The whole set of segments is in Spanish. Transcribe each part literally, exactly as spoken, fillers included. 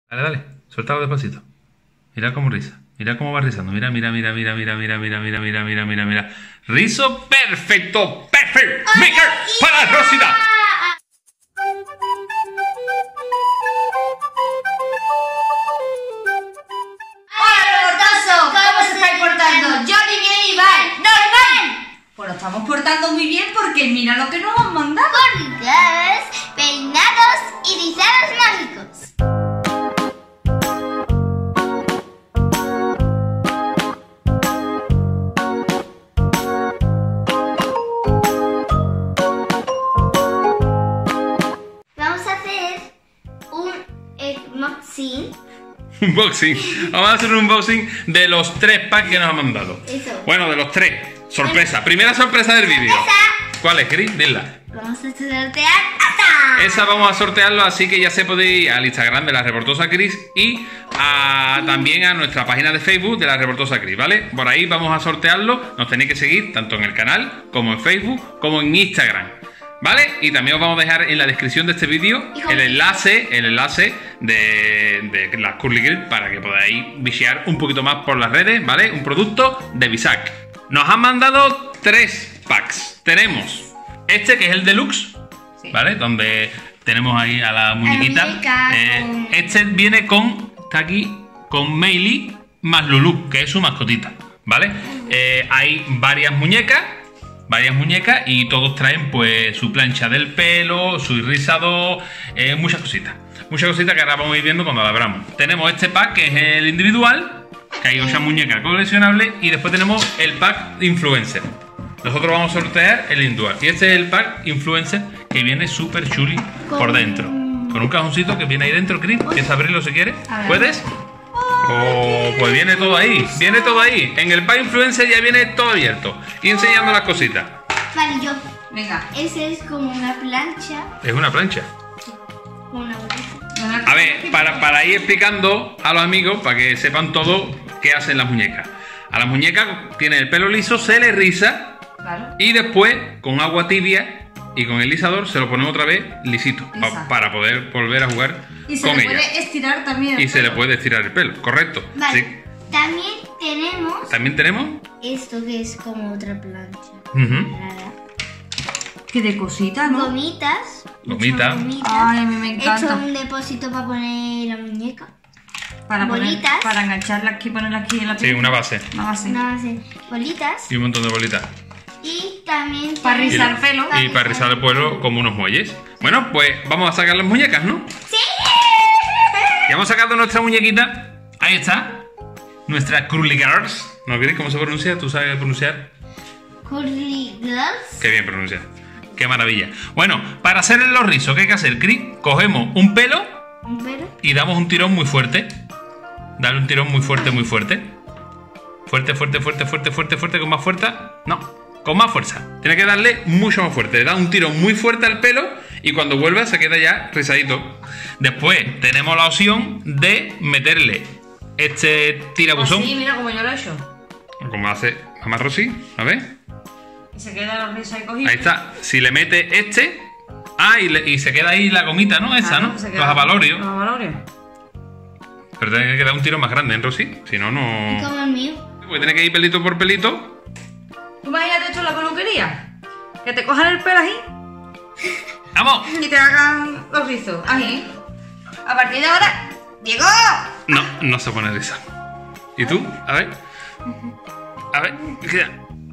Dale, dale, suéltalo despacito. Mira cómo riza. Mira cómo va rizando. Mira, mira, mira, mira, mira, mira, mira, mira, mira, mira, mira, mira. Rizo perfecto. Perfect maker para Rosita. Pues lo estamos portando muy bien porque mira lo que nos han mandado. Colgados, peinados y rizados mágicos. Vamos a hacer un unboxing. Unboxing. Vamos a hacer un unboxing de los tres packs que nos han mandado. Eso. Bueno, de los tres. Sorpresa. Primera sorpresa del vídeo. ¿Cuál es, Cris? Dila. Vamos a sortear esta. Esa vamos a sortearlo, así que ya se puede ir al Instagram de la Reportosa Cris y a, también a nuestra página de Facebook de la Reportosa Cris, ¿vale? Por ahí vamos a sortearlo. Nos tenéis que seguir tanto en el canal como en Facebook como en Instagram, ¿vale? Y también os vamos a dejar en la descripción de este vídeo el enlace, el enlace de, de las Curly Girl para que podáis bichear un poquito más por las redes, ¿vale? Un producto de Bisac. Nos han mandado tres packs. Tenemos este que es el deluxe, sí, ¿vale? Donde tenemos ahí a la muñequita. A la muñeca, eh, con... Este viene con, está aquí, con Meili más Lulu, que es su mascotita, ¿vale? Eh, hay varias muñecas, varias muñecas y todos traen pues su plancha del pelo, su rizador, eh, muchas cositas. Muchas cositas que ahora vamos a ir viendo cuando la abramos. Tenemos este pack que es el individual, que hay ocho muñecas coleccionables, y después tenemos el pack influencer. Nosotros vamos a sortear el individual. Y este es el pack influencer que viene súper chuli por dentro. Con un cajoncito que viene ahí dentro, Cris. ¿Quieres abrirlo si quieres? ¿Puedes? Oh, pues viene todo ahí. Viene todo ahí. En el pack influencer ya viene todo abierto. Y enseñando las cositas. Vale, yo. Venga. Ese es como una plancha. Es una plancha. Como una bolita. A ver, para, para ir explicando a los amigos, para que sepan todo qué hacen las muñecas. A las muñecas tiene el pelo liso, se le riza. Claro. Y después, con agua tibia y con el lisador, se lo ponemos otra vez lisito. Pa, para poder volver a jugar y se con le ella. puede estirar también el Y pelo. se le puede estirar el pelo, correcto. Vale. Sí. También tenemos También tenemos. esto que es como otra plancha. Uh-huh. Rara. Que de cositas, ¿no? Gomitas. Gomita. muchas gomitas. Ay, a mí me He encanta. hecho un depósito para poner la muñeca. Para poner, bolitas. para engancharla aquí, ponerla aquí en la Sí, piel. una base. Una base. Una base. Bolitas. Y un montón de bolitas. Y también Para tenemos- rizar pelo. Y para rizar el pelo como unos muelles. Bueno, pues vamos a sacar las muñecas, ¿no? ¡Sí! Y hemos sacado nuestra muñequita. Ahí está. Nuestra Curly Girls. ¿No queréis cómo se pronuncia? ¿Tú sabes pronunciar? Curly Girls. Qué bien pronuncia. Qué maravilla. Bueno, para hacer los rizos, ¿qué hay que hacer, Cris? Cogemos un pelo Un pelo. y damos un tirón muy fuerte. Dale un tirón muy fuerte, muy fuerte. Fuerte, fuerte, fuerte, fuerte, fuerte, fuerte, con más fuerza. No, con más fuerza. Tiene que darle mucho más fuerte. Le da un tirón muy fuerte al pelo y cuando vuelva se queda ya rizadito. Después tenemos la opción de meterle este tirabuzón. Sí, mira como yo lo he hecho. Como hace mamá Rosy. A ver. Y se queda la risa ahí cogida. Ahí está. Si le mete este. Ah, y, le- y se queda ahí la gomita, ¿no? Esa, Claro, ¿no? se Los queda- avalorios. Los avalorios. Pero tiene que dar un tiro más grande, ¿eh, Rosy? Si no, no. Como el mío. Porque tiene que ir pelito por pelito. ¿Tú imagínate esto en la peluquería? Que te cojan el pelo ahí ¡Vamos! y te hagan los rizos. Ahí. A partir de ahora, ¡Diego! No, no se pone risa. ¿Y tú? A ver. A ver. queda.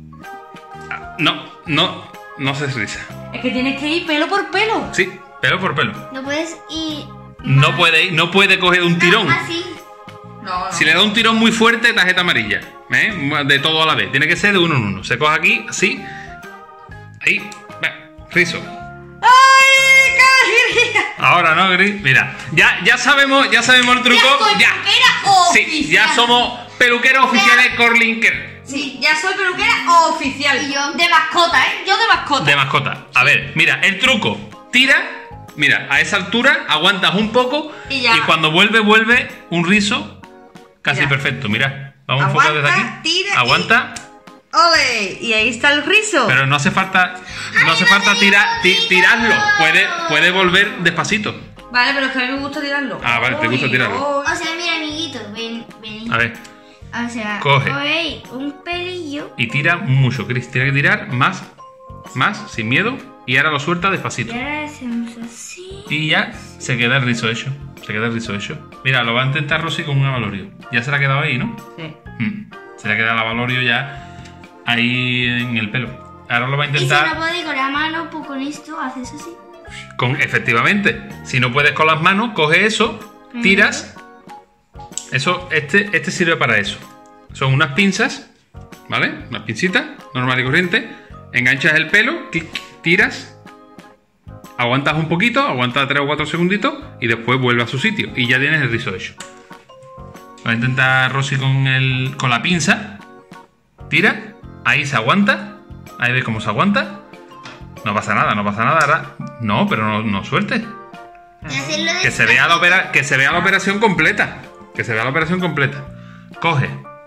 Ah, No, no, no se risa. Es que tienes que ir pelo por pelo. Sí, pelo por pelo. No puedes ir. No puede ir, no puede coger un tirón. Así. No, no. Si le da un tirón muy fuerte, tarjeta amarilla. ¿Eh? De todo a la vez. Tiene que ser de uno en uno. Se coge aquí, así. Ahí. Ve, rizo. ¡Ay, qué alegría! Ahora no, Gris. Mira, ya, ya sabemos, ya sabemos el truco. soy Ya. peluquera Sí, oficial. ya somos peluqueros oficiales Corlinker. Sí, ya soy peluquera oficial. Y yo. De mascota, ¿eh? Yo de mascota. De mascota. A ver, mira, el truco. Tira, mira, a esa altura, aguantas un poco Y ya. cuando vuelve, vuelve un rizo casi Mira. perfecto. Mira, vamos a enfocar desde Aguanta, aquí. tira Aguanta, ¡Ole! Y ahí está el rizo. pero no hace falta, no hace falta tirar, ti- tirarlo. Puede, puede volver despacito. Vale, pero es que a mí me gusta tirarlo. Ah, vale, te gusta Uy, tirarlo. uy. O sea, mira, amiguitos, ven, ven. A ver, O sea, Coge. cogéis un pelillo y tira mucho, Chris. Tiene que tirar más, más, sin miedo. Y ahora lo suelta y despacito. ahora hacemos así. Y ya se queda el rizo hecho. Se queda el rizo hecho. Mira, lo va a intentar Rosy con un avalorio. Ya se le ha quedado ahí, ¿no? Sí. Mm, Se le ha quedado el avalorio ya ahí en el pelo. Ahora lo va a Y si no intentar podéis con la mano, pues con esto haces así. con... Efectivamente. Si no puedes con las manos, coge eso, tiras. Eso, este, este sirve para eso. Son unas pinzas, ¿vale? Unas pincitas, normal y corriente. Enganchas el pelo, clic, tiras. Aguantas un poquito, aguantas tres o cuatro segunditos y después vuelve a su sitio. Y ya tienes el rizo hecho. Va a intentar Rosy con, el, con la pinza. Tira. Ahí se aguanta. Ahí ves cómo se aguanta. No pasa nada, no pasa nada. Ahora... No, pero no, no sueltes. Y hacerlo Que se, vea la opera- que se vea la operación completa. Que se vea la operación completa. Coge,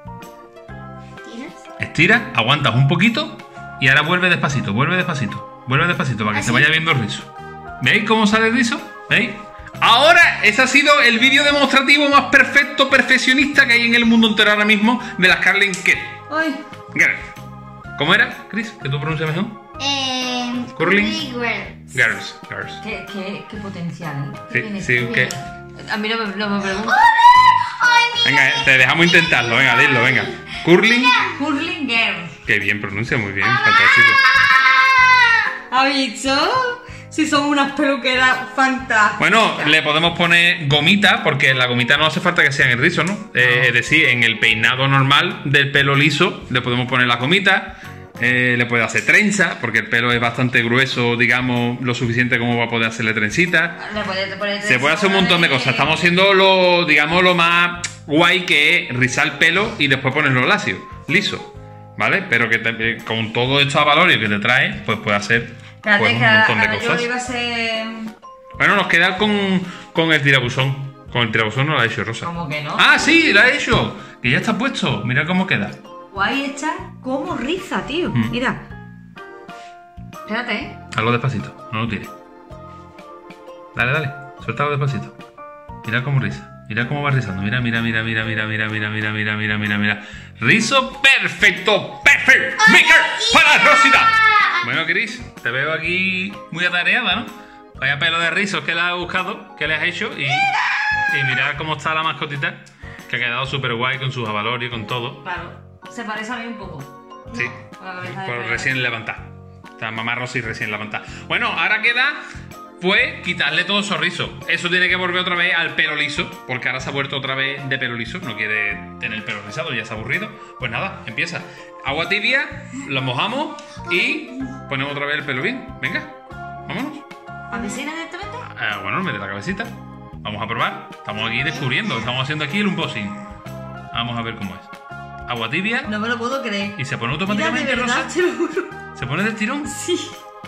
¿Tiras? estira, aguantas un poquito y ahora vuelve despacito, vuelve despacito. Vuelve despacito para que ¿Así? se vaya viendo el rizo. ¿Veis cómo sale el rizo? ¿Veis? Ahora, ese ha sido el vídeo demostrativo más perfecto, perfeccionista que hay en el mundo entero ahora mismo de las Carling Girls. Ay, ¿Cómo era, Chris? ¿Que tú pronuncias mejor? Eh, Curling. Girls. Girls. Girls. qué, qué, qué potencial, ¿eh? Sí, Qué bien sí, está. que... A mí no me, no me preguntan. ¡Ay, mira! Venga, te dejamos intentarlo, venga, dilo, venga. Curling. Curling Girl. Qué bien pronuncia, muy bien, fantástico. ¡Ah! ¿Ha visto? Si son unas peluqueras fantásticas. Bueno, le podemos poner gomita, porque la gomita no hace falta que sea en el rizo, ¿no? Eh, es decir, en el peinado normal del pelo liso le podemos poner la gomita. Eh, le puede hacer trenza, porque el pelo es bastante grueso, digamos, lo suficiente como va a poder hacerle trencita. Le puedes poner Se puede hacer un montón de cosas. Estamos haciendo lo, digamos, lo más guay que es rizar el pelo y después ponerlo lacio, liso, ¿vale? Pero que te- con todo esto a valorio que te trae, pues puede hacer Espérate, pues, que un a- montón de a- yo cosas. iba a ser... Bueno, nos queda con, con el tirabuzón. Con el tirabuzón no lo ha hecho Rosa. ¿Cómo que no? ¡Ah, sí! ¡Lo ha hecho! Que ya está puesto. Mira cómo queda. Guay está como riza, tío. Mm. Mira. Espérate, ¿eh? Hazlo despacito. No lo tires. Dale, dale. Suéltalo despacito. Mira cómo riza. Mira cómo va rizando. Mira, mira, mira, mira, mira, mira, mira, mira, mira, mira, mira, mira. Rizo perfecto. Perfect maker para Rosita. Bueno, Chris, te veo aquí muy atareada, ¿no? Vaya pelo de rizos que le has buscado, que le has hecho y, y mirad cómo está la mascotita, que ha quedado súper guay con sus avalorios, con todo. Claro. Se parece a mí un poco. Sí, Con la cabeza de por pelo. recién levantada. Está mamá Rosy recién levantada. Bueno, ahora queda, pues, quitarle todo esos rizos. Eso tiene que volver otra vez al pelo liso, porque ahora se ha vuelto otra vez de pelo liso. No quiere tener el pelo rizado, ya se ha aburrido. Pues nada, empieza. Agua tibia, lo mojamos y ponemos otra vez el pelo bien. Venga, vámonos. ¿A piscina directamente? Ah, bueno, mete la cabecita. Vamos a probar. Estamos aquí descubriendo. Estamos haciendo aquí el unboxing. Vamos a ver cómo es. Agua tibia. No me lo puedo creer. Y se pone Mira, de automáticamente verdad, rosa. te lo juro. ¿Se pone del tirón? Sí.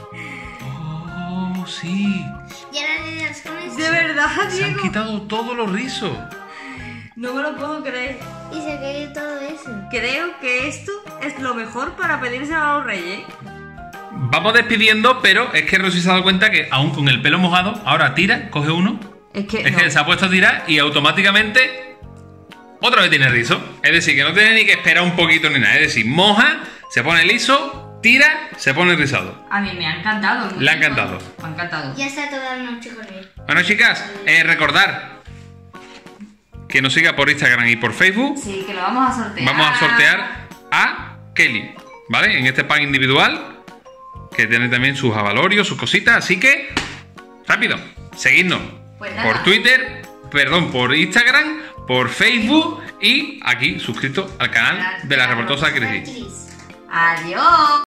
Oh, sí. Y ahora le das con esto. De verdad, Se han Diego. quitado todos los rizos. No me lo puedo creer. Y se cae todo eso. Creo que esto es lo mejor para pedirse a los reyes. Vamos despidiendo, pero es que Rosy se ha dado cuenta que aún con el pelo mojado, ahora tira, coge uno. Es que, Es no. que se ha puesto a tirar y automáticamente otra vez tiene rizo. Es decir, que no tiene ni que esperar un poquito ni nada. Es decir, moja, se pone liso, tira, se pone rizado. A mí me ha encantado. Le ha encantado. Me ha encantado. Ya está toda la noche con él. Bueno, chicas, eh, recordar que nos siga por Instagram y por Facebook. Sí, que lo vamos a sortear. Vamos a sortear a Kelly, ¿vale? En este pack individual, que tiene también sus avalorios, sus cositas. Así que, rápido, seguidnos Pues nada. por Twitter, perdón, por Instagram, por Facebook y aquí suscrito al canal de la reportosa Cris. Cris. Adiós.